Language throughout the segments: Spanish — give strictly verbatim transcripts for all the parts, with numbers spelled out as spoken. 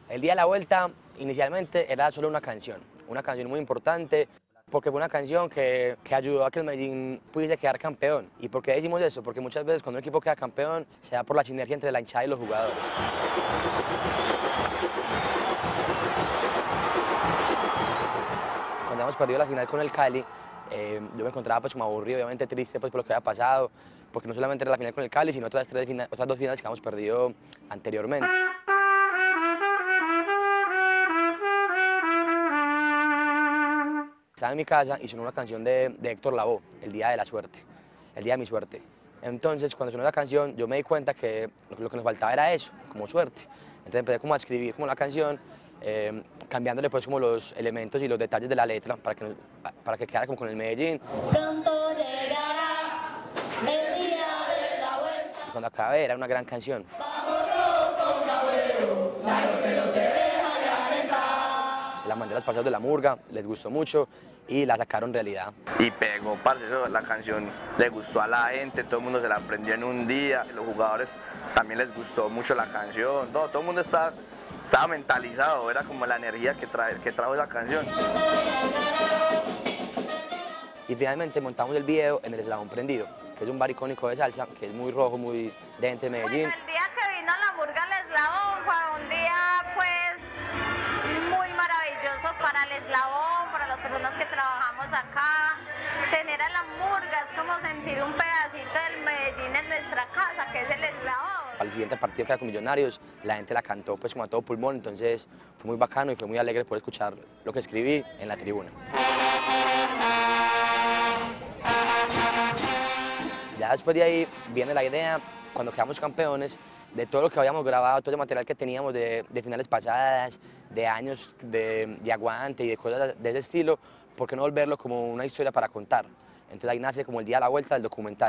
El día de la vuelta, inicialmente, era solo una canción, una canción muy importante, porque fue una canción que, que ayudó a que el Medellín pudiese quedar campeón. ¿Y por qué decimos eso? Porque muchas veces cuando un equipo queda campeón, se da por la sinergia entre la hinchada y los jugadores. Cuando hemos perdido la final con el Cali, eh, yo me encontraba pues como aburrido, obviamente triste pues por lo que había pasado, porque no solamente era la final con el Cali, sino otras, tres fina- otras dos finales que habíamos perdido anteriormente. Estaba en mi casa y sonó una canción de, de Héctor Lavoe, El Día de la Suerte, El Día de mi Suerte. Entonces, cuando sonó la canción, yo me di cuenta que lo, lo que nos faltaba era eso, como suerte. Entonces empecé como a escribir como la canción, eh, cambiándole pues como los elementos y los detalles de la letra para que, para que quedara como con el Medellín. Pronto llegará el día de la vuelta. Y cuando acabé era una gran canción. Vamos todos con Agüero, claro que no te deja de alentar. Se la mandé a los parceros de la Murga, les gustó mucho y la sacaron realidad. Y pegó, parce, eso, la canción le gustó a la gente, todo el mundo se la aprendió en un día, los jugadores también les gustó mucho la canción, no, todo el mundo estaba, estaba mentalizado, era como la energía que, trae, que trajo esa canción. Y finalmente montamos el video en el Eslabón Prendido, que es un bar icónico de salsa, que es muy rojo, muy de gente de Medellín. Bueno, el día que vino la Murga al Eslabón fue un día pues muy maravilloso para el Eslabón, para las personas que trabajamos acá. Tener a la Murga es como sentir un pedacito del Medellín en nuestra casa, que es el Eslabón. Al siguiente partido que era con Millonarios, la gente la cantó pues como a todo pulmón, entonces fue muy bacano y fue muy alegre poder escuchar lo que escribí en la tribuna. Ya después de ahí viene la idea, cuando quedamos campeones, de todo lo que habíamos grabado, todo el material que teníamos de, de finales pasadas, de años de, de aguante y de cosas de ese estilo, ¿por qué no volverlo como una historia para contar? Entonces ahí nace como el día de la vuelta del documental.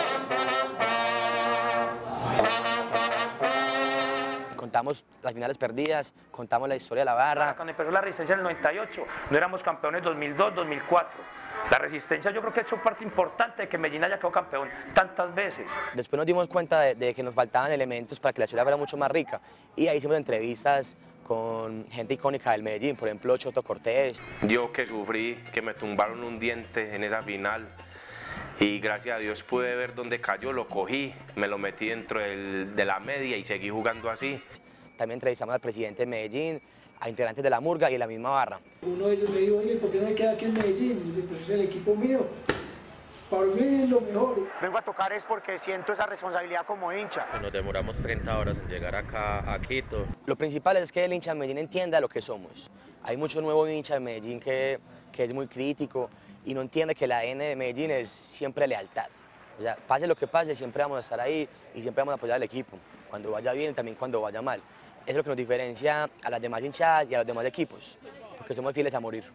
Contamos las finales perdidas, contamos la historia de la barra. Cuando empezó la Resistencia en el noventa y ocho, no éramos campeones dos mil dos, dos mil cuatro. La Resistencia yo creo que ha hecho parte importante de que Medellín haya quedado campeón tantas veces. Después nos dimos cuenta de, de que nos faltaban elementos para que la historia fuera mucho más rica y ahí hicimos entrevistas con gente icónica del Medellín, por ejemplo Choto Cortés. Yo que sufrí, que me tumbaron un diente en esa final y gracias a Dios pude ver dónde cayó, lo cogí, me lo metí dentro del, de la media y seguí jugando así. También entrevistamos al presidente de Medellín, a integrantes de la Murga y de la misma barra. Uno de ellos me dijo, oye, ¿por qué no me queda aquí en Medellín? Y yo, pues es el equipo mío, para mí es lo mejor. Vengo a tocar es porque siento esa responsabilidad como hincha. Nos demoramos treinta horas en llegar acá a Quito. Lo principal es que el hincha de Medellín entienda lo que somos. Hay mucho nuevo hincha de Medellín que, que es muy crítico y no entiende que el A D N de Medellín es siempre lealtad. O sea, pase lo que pase, siempre vamos a estar ahí y siempre vamos a apoyar al equipo, cuando vaya bien y también cuando vaya mal. Eso es lo que nos diferencia a las demás hinchadas y a los demás equipos, porque somos fieles a morir.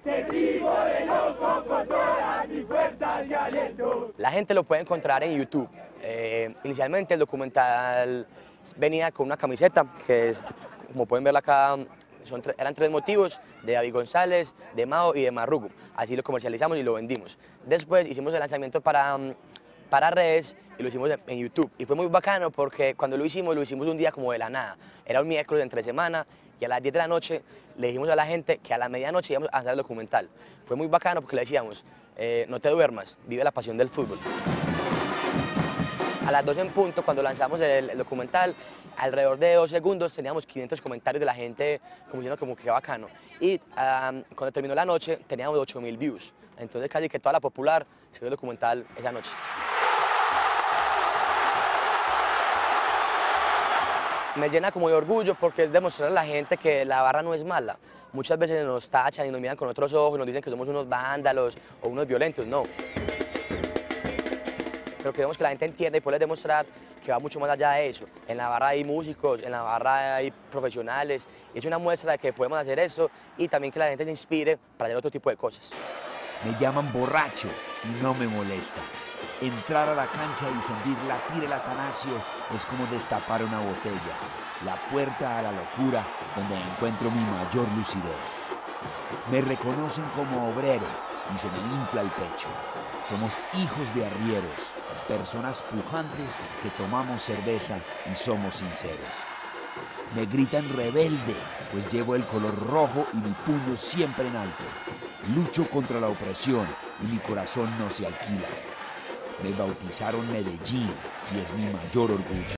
La gente lo puede encontrar en YouTube. Eh, inicialmente el documental venía con una camiseta, que es, como pueden verla acá, son, eran tres motivos, de David González, de Mao y de Marrugo. Así lo comercializamos y lo vendimos. Después hicimos el lanzamiento para... para redes y lo hicimos en YouTube. Y fue muy bacano porque cuando lo hicimos, lo hicimos un día como de la nada. Era un miércoles entre semana y a las diez de la noche le dijimos a la gente que a la medianoche íbamos a hacer el documental. Fue muy bacano porque le decíamos, eh, no te duermas, vive la pasión del fútbol. A las doce en punto, cuando lanzamos el, el documental, alrededor de dos segundos teníamos quinientos comentarios de la gente como diciendo como que bacano. Y um, cuando terminó la noche teníamos ocho mil views. Entonces casi que toda la popular se vio el documental esa noche. Me llena como de orgullo porque es demostrar a la gente que la barra no es mala. Muchas veces nos tachan y nos miran con otros ojos, nos dicen que somos unos vándalos o unos violentos, no. Pero queremos que la gente entienda y poder demostrar que va mucho más allá de eso. En la barra hay músicos, en la barra hay profesionales, y es una muestra de que podemos hacer esto y también que la gente se inspire para hacer otro tipo de cosas. Me llaman borracho y no me molesta. Entrar a la cancha y sentir latir el Atanasio es como destapar una botella, la puerta a la locura donde encuentro mi mayor lucidez. Me reconocen como obrero y se me infla el pecho. Somos hijos de arrieros, personas pujantes que tomamos cerveza y somos sinceros. Me gritan rebelde, pues llevo el color rojo y mi puño siempre en alto. Lucho contra la opresión y mi corazón no se alquila. Me bautizaron Medellín y es mi mayor orgullo.